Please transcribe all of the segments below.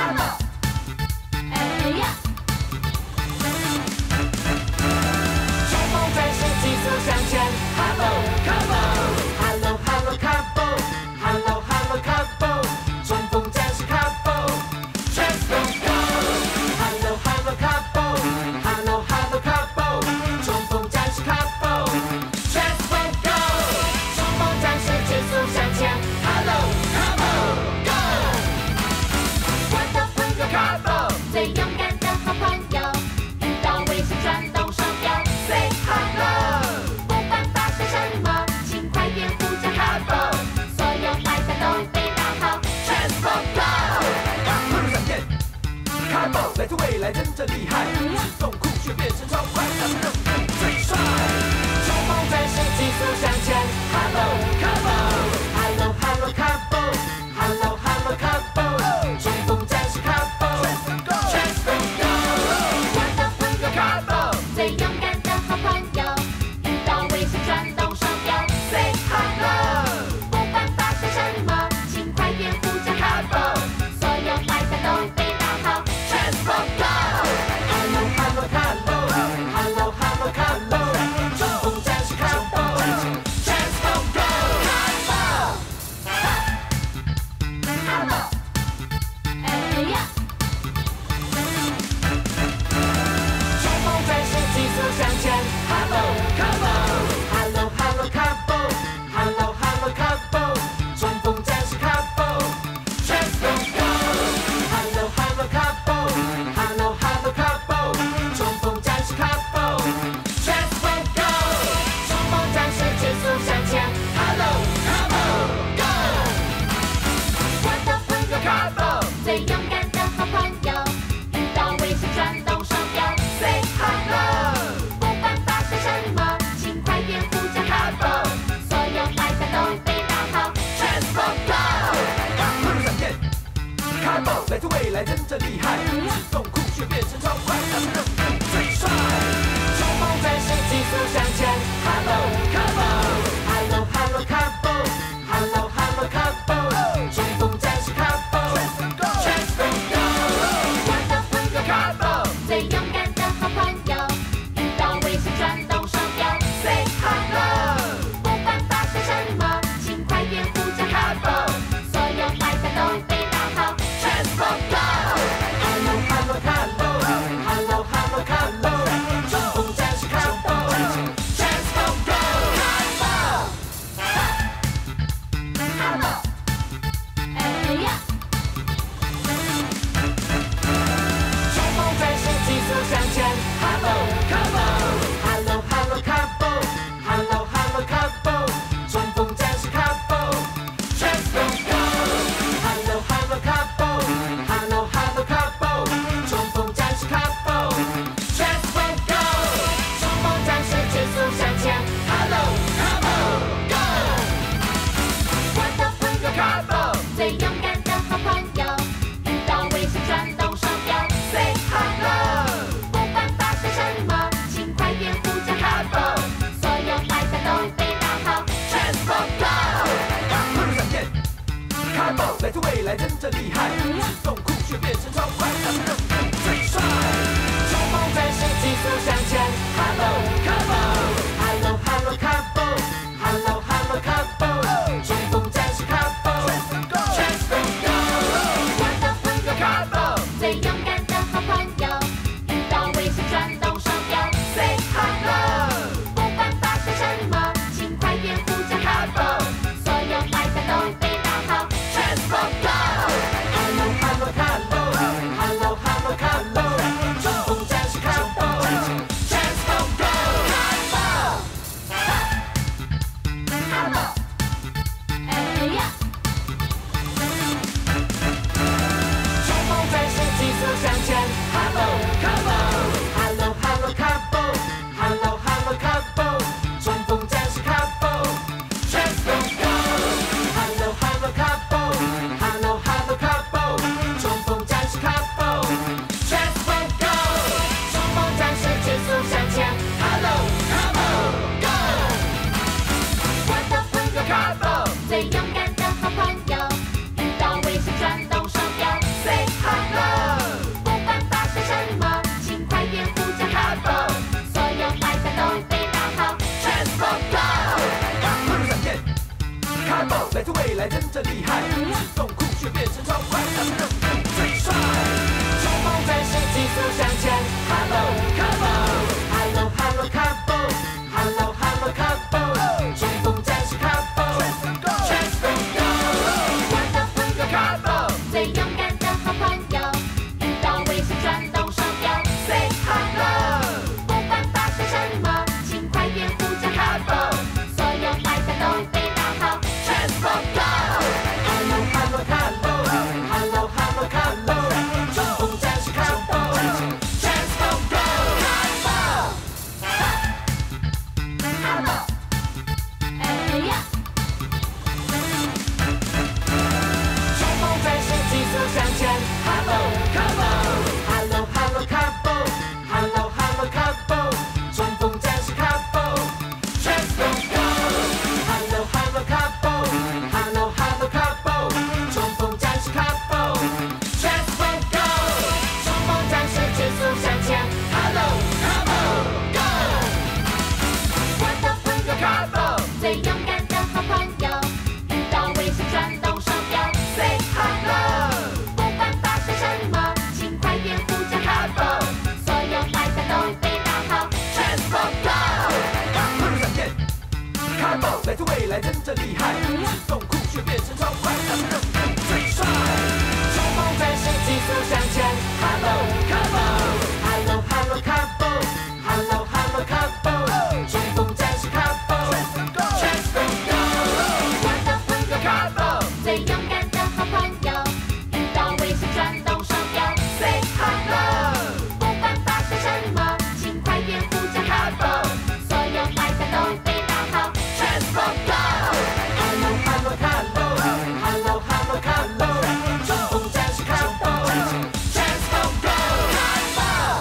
来自未来，真正厉害，自动酷炫变成超快，他是任务最帅。冲锋战士急速向前 ，Hello Combo，Hello Hello Combo，Hello Hello Combo， 冲锋战士 Combo，Transform Go， 玩到朋友 Combo， 最勇敢的好朋友，遇到危险转动双标 ，Say Hello， 不管发生什么，请快点呼叫 Combo， 所有坏蛋都被打跑。 Transform Go，Hello Hello Hello，Hello Hello Hello， 冲锋战士 Combo，Transform Go，Combo，冲锋战士急速向前 ，Hello Combo，Hello Hello Combo，Hello Hello Combo， 冲锋战士 Combo，Transform Go，Hello Hello Combo。Hello Hello Combo， 冲锋战士 Combo，Transform Go， 冲锋战士急速向前 ，Hello Combo Go， 玩到朋友 Combo， 最勇敢的好朋友，遇到危险转动双标 ，Say Hello， 不管发生什么，请快点呼叫 Combo， 所有坏蛋都被打跑。 Transform Go， 快如闪电 ，Combo 来自未来，真正厉害，自动酷炫变成超快，他是任务最帅。冲锋战士急速向前 ，Hello Combo，Hello Hello Combo，Hello Hello Combo， 冲锋战士 Combo，Transform Go， 玩到朋友 Combo， 最勇敢的好朋友，遇到危险转动双标 ，Say Hello， 不管发生什么，请快点呼叫 Combo， 所有坏蛋都被打跑。 Transform Go，Hello Hello Hello，Hello Hello Hello， 冲锋战士 Combo，Transform Go，Combo。冲锋战士急速向前 ，Hello Combo，Hello Hello Combo，Hello Hello Combo， 冲锋战士 Combo，Transform Go，Hello Hello Combo，Hello Hello Combo， 冲锋战士 Combo，Transform Go， 冲锋战士急速向前 ，Hello Combo Go， 玩到朋友 Combo， 最勇敢的好朋友，遇到危险转动双标 ，Say Hello， 不管发生什么，请快点呼叫 Combo， 所有坏蛋都被打跑。 Transform Go， 快如闪电 ，Combo 来自未来，真正厉害，自动酷炫变成超快，他是任务最帅。冲锋战士急速向前 ，Hello Combo，Hello Hello Combo，Hello Hello Combo， 冲锋战士 Combo，Transform Go， 玩到朋友 Combo， 最勇敢的好朋友，遇到危险转动双标 ，Say Hello， 不管发生什么，请快点呼叫 Combo， 所有坏蛋都被打跑。 Transform Go，Hello Hello Hello，Hello Hello Hello， 冲锋战士 Combo，Transform Go。 未来真正厉害，自动酷炫变身超快，咱们任务最帅。冲锋战士急速向前 ，Hello Cabo，Hello Hello Cabo，Hello Hello Cabo， 冲锋战士 Cabo，Transform Go， 玩到疯狗 Cabo， 最勇敢的好朋友，遇到危险转动手表 ，Say hello， 不管发生什么，请快点呼叫 Cabo， 所有坏蛋都被打跑 Transform Go，Hello Hello Cabo，Hello Hello Cabo， 冲锋战士 Cabo，Transform Go，Cabo。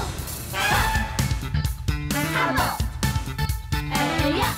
哎呀，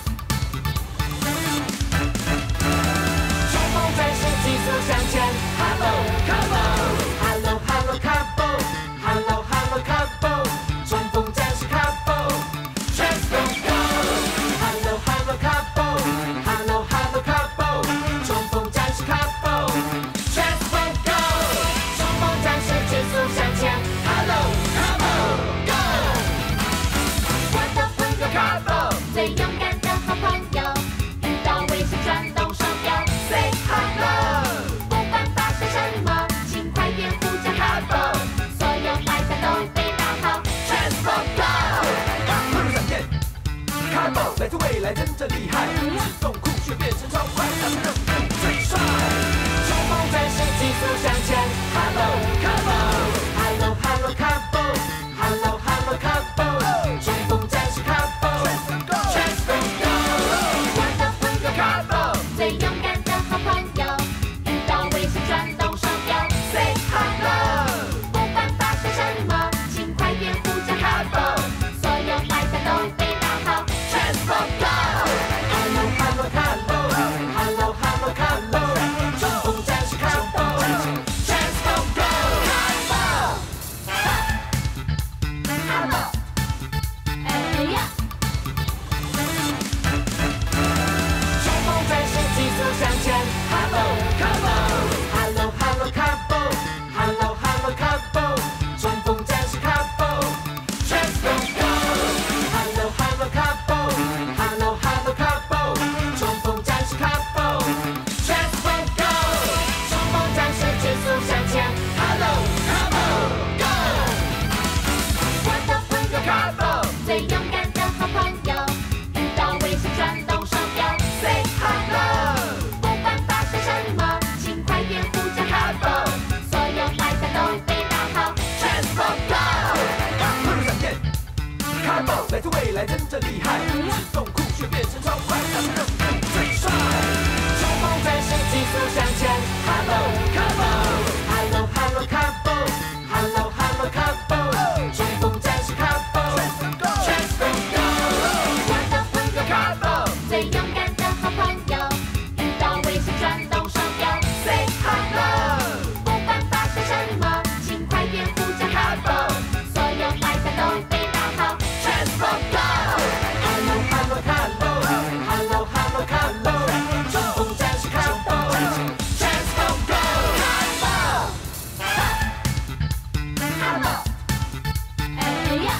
冲锋战士急速向前 ，Hello Cabo，Hello Hello Cabo，Hello Hello Cabo， 冲锋战士 Cabo，Transform Go，Hello Hello Cabo，Hello Hello Cabo， 冲锋战士 Cabo，Transform Go， 冲锋战士急速向前 ，Hello Cabo Go。 玩到疯狗 Cabo， 最勇敢的好朋友，遇到危险转动手表 ，Say hello， 不管发生什么，请快点呼叫 Cabo， 所有坏蛋都被打跑 Transform Go， 快如闪电 ，Cabo 来自未来真正厉害，自动酷炫变身超快，咱们任务最帅。冲锋战士急速向前 ，Hello Cabo，Hello Hello Cabo，Hello Hello Cabo， 冲锋战士 Cabo，Transform Go， 玩到疯狗 Cabo， 最勇敢的好朋友，遇到危险转动手表 ，Say hello， 不管发生什么，请快点呼叫 Cabo， 所有坏蛋都被打跑 Transform Go，Hello Hello Cabo，Hello Hello Cabo， 冲锋战士 Cabo，Transform Go，Cabo。 哎呀， 冲锋战士急速向前 ，Hello Cabo，Hello Hello Cabo，Hello Hello Cabo， 冲锋战士 Cabo，Transform Go，Hello Hello Cabo，Hello Hello Cabo， 冲锋战士 Cabo，Transform Go， 冲锋战士急速向前 ，Hello Cabo Go。 玩到疯狗 Cabo， 最勇敢的好朋友，遇到危险转动手表 ，Say hello， 不管发生什么，请快点呼叫 Cabo， 所有坏蛋都被打跑 Transform Go， 快如闪电 ，Cabo 来自未来真正厉害，自动酷炫变身超快，咱们任务最帅。冲锋战士急速向前 ，Hello Cabo，Hello Hello Cabo，Hello Hello Cabo， 冲锋战士 Cabo，Transform Go， 玩到疯狗 Cabo， 最勇敢的好朋友，遇到危险转动手表 ，Say hello， 不管发生什么，请快点呼叫 Cabo， 所有坏蛋都被打跑 Transform Go，Hello Hello Cabo，Hello Hello Cabo， 冲锋战士 Cabo，Transform Go，Cabo。 哎呀，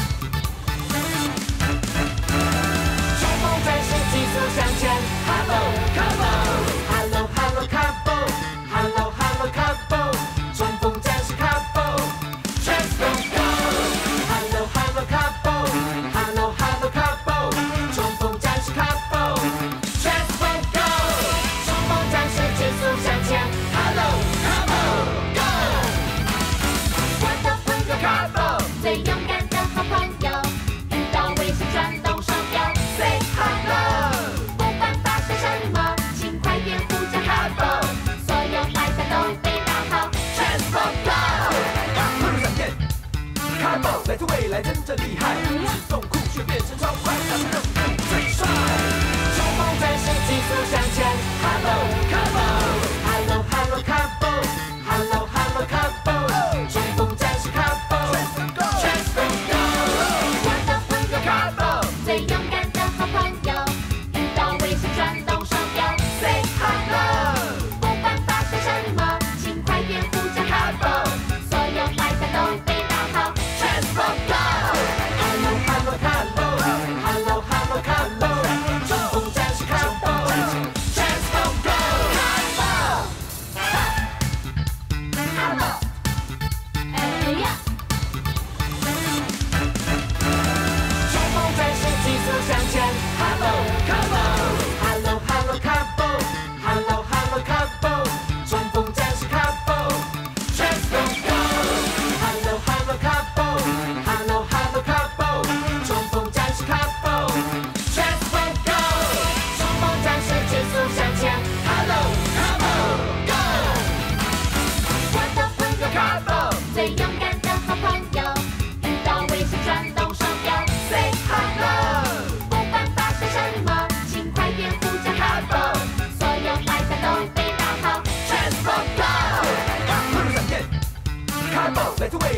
冲锋战士急速向前 ，Hello Cabo，Hello Hello Cabo，Hello Hello Cabo， 冲锋战士 Cabo，Transform Go，Hello Hello Cabo，Hello Hello Cabo， 冲锋战士 Cabo，Transform Go， 冲锋战士急速向前 ，Hello Cabo Go。 玩到疯狗 Cabo， 最勇敢的好朋友，遇到危险转动手表 ，Say hello， 不管发生什么，请快点呼叫 Cabo， 所有坏蛋都被打跑 Transform Go， 快如闪电 ，Cabo 来自未来真正厉害，自动酷炫变身超快，咱们任务最帅。冲锋战士急速向前 ，Hello Cabo，Hello Hello Cabo，Hello Hello Cabo， 冲锋战士 Cabo，Transform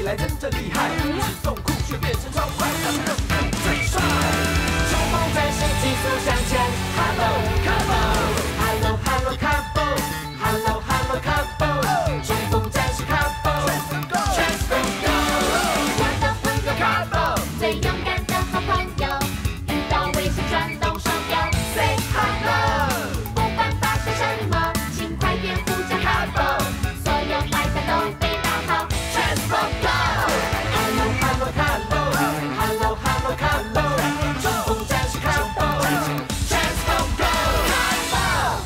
来真正厉害，自动酷炫变身超快，他是任务最帅。冲锋战士急速向前 ，Hello Carbo，Hello Hello Carbo，Hello Hello Carbo， 冲锋战士 Carbo，Transform Go， 我的朋友 Carbo， 最勇敢的好朋友，遇到危险转动手表 ，Say hello， 不管发生什么，请快点呼叫 Carbo， 所有坏蛋都被打跑 Transform Go，Hello Hello Carbo，Hello Hello Carbo， 冲锋战士 Carbo，Transform Go，Carbo。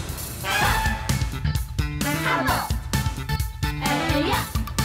哎呀，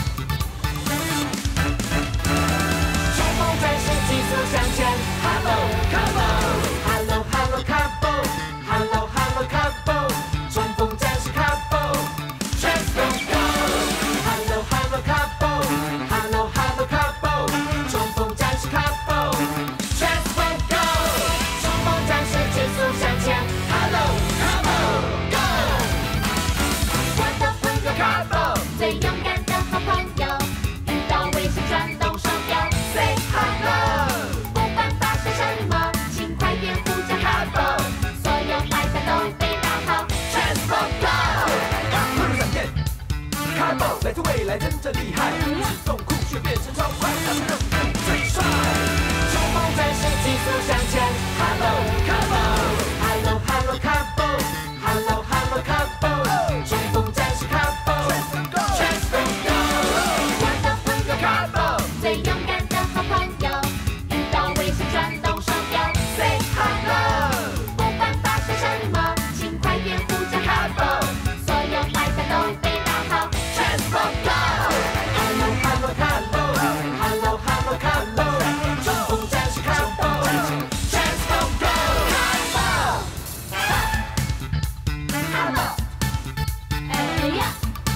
冲锋战士急速向前 ，Hello Carbo，Hello Hello Carbo，Hello Hello Carbo， 冲锋战士 Carbo，Transform Go，Hello Hello Carbo，Hello Hello Carbo， 冲锋战士 Carbo，Transform Go， 冲锋战士急速向前 ，Hello Carbo Go。 我的朋友 Carbo， 最勇敢的好朋友，遇到危险转动手表 ，Say hello， 不管发生什么，请快点呼叫 Carbo， 所有坏蛋都被打跑 Transform Go， 快如闪电 ，Carbo 来自未来真正厉害，自动酷炫变身超快，他是任务最帅。冲锋战士急速向前 ，Hello Carbo，Hello Hello Carbo，Hello Hello Carbo， 冲锋战士 Carbo，Transform Go， 我的朋友 Carbo， 最勇敢的好朋友，遇到危险转动手表 ，Say hello， 不管发生什么，请快点呼叫 Carbo， 所有坏蛋都被打跑 Transform Go，Hello Hello Carbo，Hello Hello Carbo， 冲锋战士 Carbo，Transform Go，Carbo。 哎呀，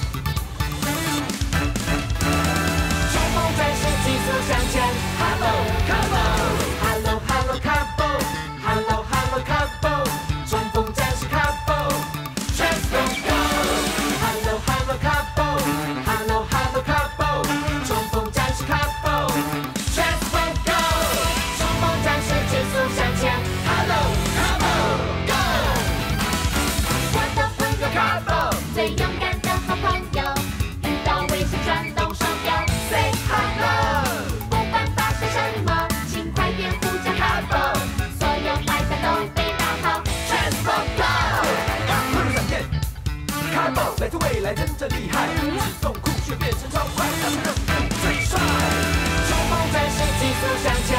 冲锋战士急速向前 ，Hello Carbo，Hello Hello Carbo，Hello Hello Carbo， 冲锋战士 Carbo，Transform Go，Hello Hello Carbo，Hello Hello Carbo， 冲锋战士 Carbo，Transform Go， 冲锋战士急速向前 ，Hello Carbo Go。 我的朋友 Carbo， 最勇敢的好朋友，遇到危险转动手表 ，Say hello， 不管发生什么，请快点呼叫 Carbo， 所有坏蛋都被打跑 Transform Go， 快如闪电 ，Carbo 来自未来真正厉害，自动酷炫变身超快，他是任务最帅。冲锋战士急速向前